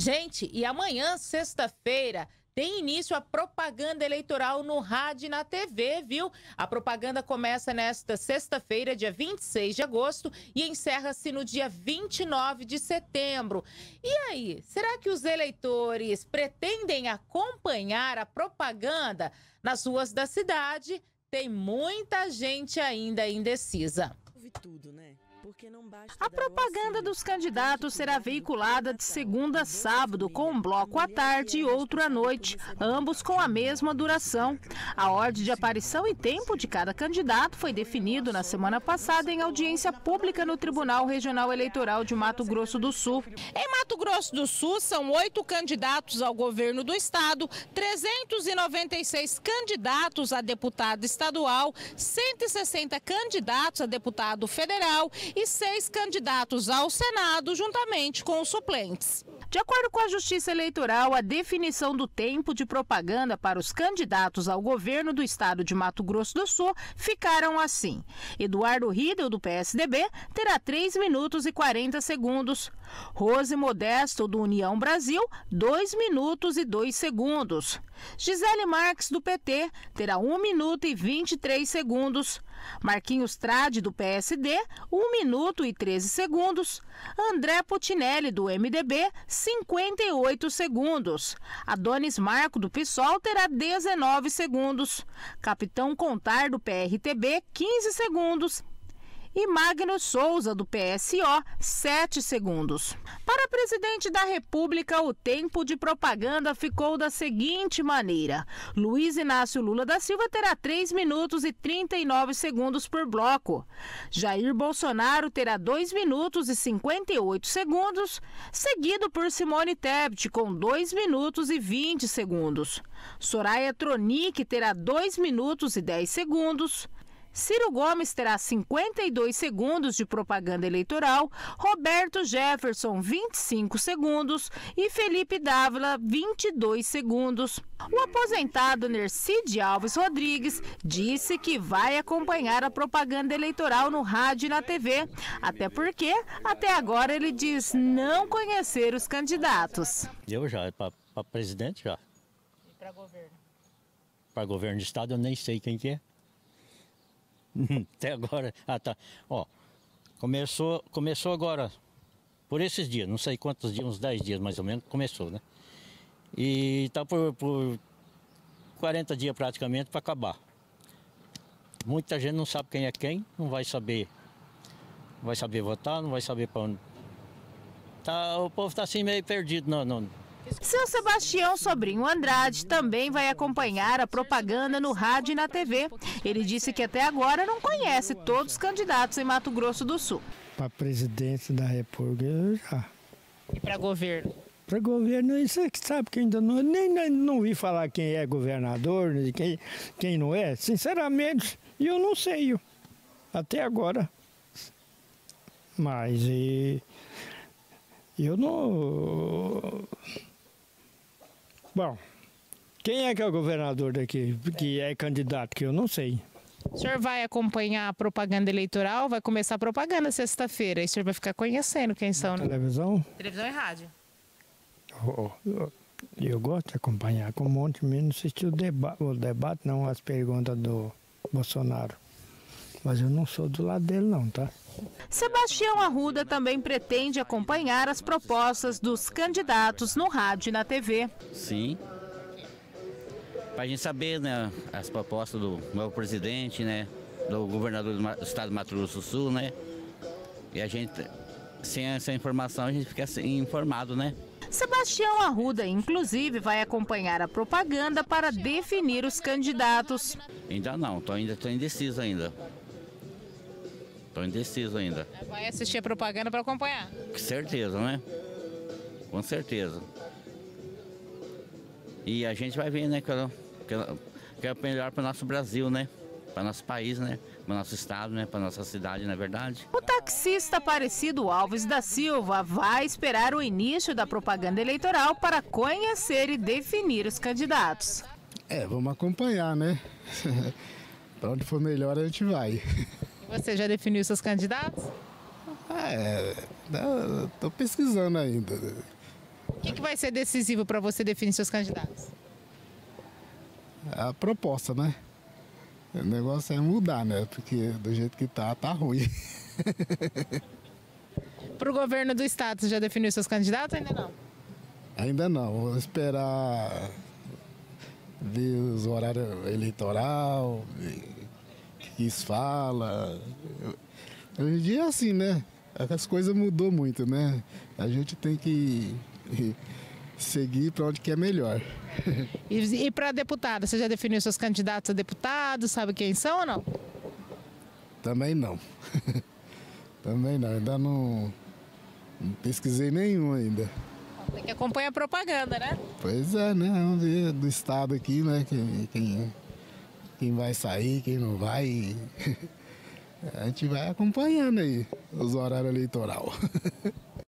Gente, e amanhã, sexta-feira, tem início a propaganda eleitoral no rádio e na TV, viu? A propaganda começa nesta sexta-feira, dia 26 de agosto, e encerra-se no dia 29 de setembro. E aí, será que os eleitores pretendem acompanhar a propaganda nas ruas da cidade? Tem muita gente ainda indecisa. Tudo, né? A propaganda dos candidatos será veiculada de segunda a sábado, com um bloco à tarde e outro à noite, ambos com a mesma duração. A ordem de aparição e tempo de cada candidato foi definido na semana passada em audiência pública no Tribunal Regional Eleitoral de Mato Grosso do Sul. Em Mato Grosso do Sul, são 8 candidatos ao governo do estado, 396 candidatos a deputado estadual, 160 candidatos a deputado federal e 6 candidatos ao Senado, juntamente com os suplentes. De acordo com a Justiça Eleitoral, a definição do tempo de propaganda para os candidatos ao governo do estado de Mato Grosso do Sul ficaram assim. Eduardo Riedel, do PSDB, terá 3 minutos e 40 segundos. Rose Modesto, do União Brasil, 2 minutos e 2 segundos. Gisele Marques, do PT, terá 1 minuto e 23 segundos. Marquinhos Trade, do PSD, 1 minuto e 13 segundos. André Putinelli, do MDB, 58 segundos. Adonis Marco, do PSOL, terá 19 segundos. Capitão Contar, do PRTB, 15 segundos. E Magno Souza, do PSO, 7 segundos. Para presidente da República, o tempo de propaganda ficou da seguinte maneira. Luiz Inácio Lula da Silva terá 3 minutos e 39 segundos por bloco. Jair Bolsonaro terá 2 minutos e 58 segundos, seguido por Simone Tebet, com 2 minutos e 20 segundos. Soraya Tronic terá 2 minutos e 10 segundos. Ciro Gomes terá 52 segundos de propaganda eleitoral, Roberto Jefferson 25 segundos e Felipe Dávila 22 segundos. O aposentado Nercide Alves Rodrigues disse que vai acompanhar a propaganda eleitoral no rádio e na TV, até porque até agora ele diz não conhecer os candidatos. Eu já, para presidente já. E para governo? Para governo de estado eu nem sei quem que é. Até agora, tá. Ó, começou agora, por esses dias, não sei quantos dias, uns 10 dias mais ou menos, começou, né? E tá por 40 dias praticamente para acabar. Muita gente não sabe quem é quem, não vai saber votar, não vai saber para onde. O povo tá assim meio perdido, não. Seu Sebastião Sobrinho Andrade também vai acompanhar a propaganda no rádio e na TV. Ele disse que até agora não conhece todos os candidatos em Mato Grosso do Sul. Para presidente da República, eu já. E para governo? Para governo, isso é que sabe que ainda não ouvi falar quem é governador, quem não é. Sinceramente, eu não sei, até agora. Mas eu não... Bom, quem é que é o governador daqui, que é candidato, que eu não sei. O senhor vai acompanhar a propaganda eleitoral? Vai começar a propaganda sexta-feira. E o senhor vai ficar conhecendo quem são, né? Televisão? Televisão e rádio. Eu gosto de acompanhar, com um monte menos assistir o debate, não as perguntas do Bolsonaro. Mas eu não sou do lado dele não, tá? Sebastião Arruda também pretende acompanhar as propostas dos candidatos no rádio e na TV. Sim, para a gente saber, né, as propostas do novo presidente, né, do governador do estado de Mato Grosso do Sul, né, e a gente, sem essa informação, a gente fica informado, né. Sebastião Arruda, inclusive, vai acompanhar a propaganda para definir os candidatos. Ainda não, estou indeciso ainda. Estou indeciso ainda. Vai assistir a propaganda para acompanhar? Com certeza, né? Com certeza. E a gente vai ver, né, que é melhor para o nosso Brasil, né? Para nosso país, né? Para o nosso estado, né? Para nossa cidade, não é verdade? O taxista Aparecido Alves da Silva vai esperar o início da propaganda eleitoral para conhecer e definir os candidatos. Vamos acompanhar, né? Para onde for melhor a gente vai. Você já definiu seus candidatos? Estou pesquisando ainda. O que vai ser decisivo para você definir seus candidatos? A proposta, né? O negócio é mudar, né? Porque do jeito que tá ruim. Para o governo do estado, você já definiu seus candidatos ou ainda não? Ainda não, vou esperar ver os horários eleitoral, ver o que eles falam. Hoje em dia é assim, né? As coisas mudou muito, né? A gente tem que seguir para onde que é melhor. E para deputado, você já definiu seus candidatos a deputado, sabe quem são ou não? Também não. Também não, ainda não pesquisei nenhum ainda. Tem que acompanhar a propaganda, né? Pois é, né? Vamos ver do estado aqui, né? Quem vai sair, quem não vai. A gente vai acompanhando aí os horários eleitorais.